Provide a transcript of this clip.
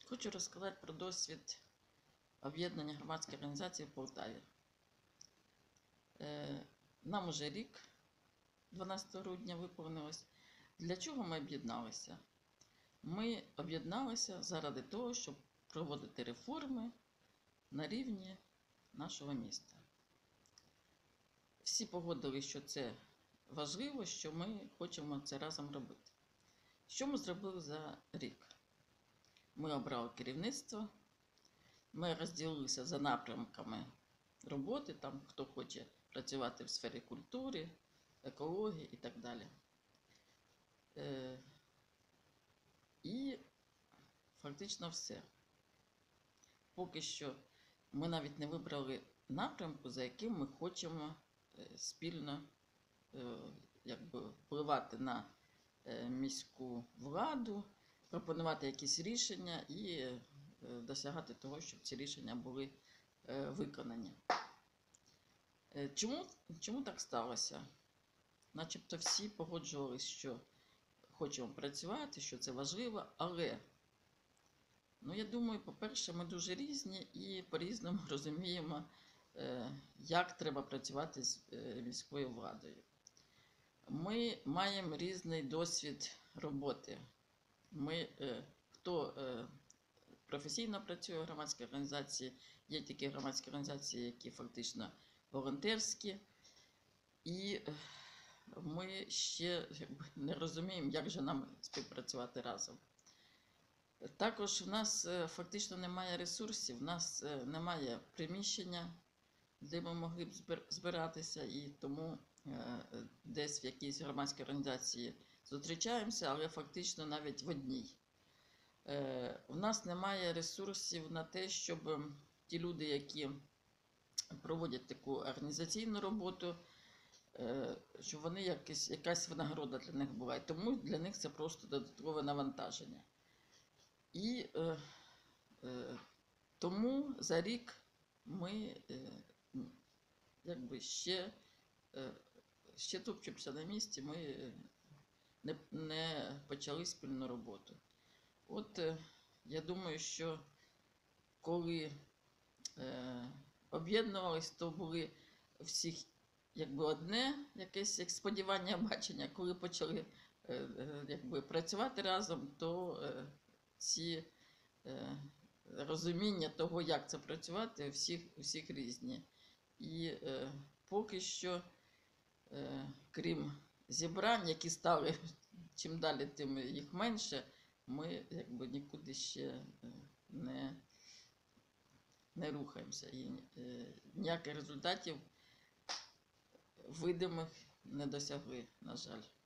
Хочу розказати про досвід об'єднання громадських організацій в Полтаві. Нам уже рік, 12 грудня, виповнилось. Для чого ми об'єдналися? Ми об'єдналися заради того, щоб проводити реформи на рівні нашого міста. Всі погодили, що це важливо, що ми хочемо це разом робити. Що ми зробили за рік? Ми обрали керівництво, ми розділилися за напрямками роботи, там хто хоче працювати в сфері культури, екології і так далі. І фактично все. Поки що ми навіть не вибрали напрямку, за яким ми хочемо спільно впливати на міську владу, пропонувати якісь рішення і досягати того, щоб ці рішення були виконані. Чому так сталося? Начебто всі погоджувалися, що хочемо працювати, що це важливо, але, я думаю, по-перше, ми дуже різні і по-різному розуміємо, як треба працювати з міською владою. Ми маємо різний досвід роботи. Хто професійно працює в громадській організації, є такі громадські організації, які фактично волонтерські, і ми ще не розуміємо, як же нам співпрацювати разом. Також в нас фактично немає ресурсів, в нас немає приміщення, де ми могли б збиратися, і тому десь в якійсь громадській організації зустрічаємося, але фактично навіть в одній. У нас немає ресурсів на те, щоб ті люди, які проводять таку організаційну роботу, щоб вони якась винагорода для них була. І тому для них це просто додаткове навантаження. І тому за рік ми ще топчемося на місці, ми не почали спільну роботу. От я думаю, що коли об'єднувались, то були всіх одне якесь сподівання, бачення. Коли почали працювати разом, то ці розуміння того, як це працювати, у всіх різні. І поки що, крім зібрань, які стали чим далі, тим їх менше, ми нікуди ще не рухаємося. І ніяких результатів видимих не досягли, на жаль.